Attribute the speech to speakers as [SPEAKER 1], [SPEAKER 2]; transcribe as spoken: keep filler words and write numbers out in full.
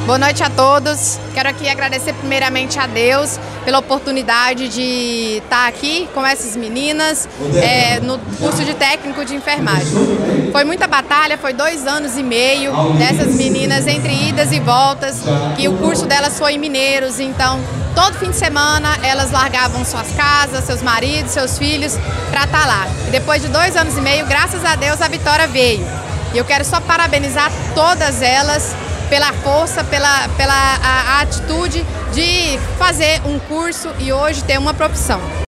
[SPEAKER 1] Boa noite a todos. Quero aqui agradecer primeiramente a Deus pela oportunidade de estar aqui com essas meninas é, no curso de técnico de enfermagem. Foi muita batalha, foi dois anos e meio dessas meninas entre idas e voltas, que o curso delas foi em Mineiros, então todo fim de semana elas largavam suas casas, seus maridos, seus filhos para estar lá. E depois de dois anos e meio, graças a Deus, a vitória veio. E eu quero só parabenizar todas elas pela força, pela, pela a, a atitude de fazer um curso e hoje ter uma profissão.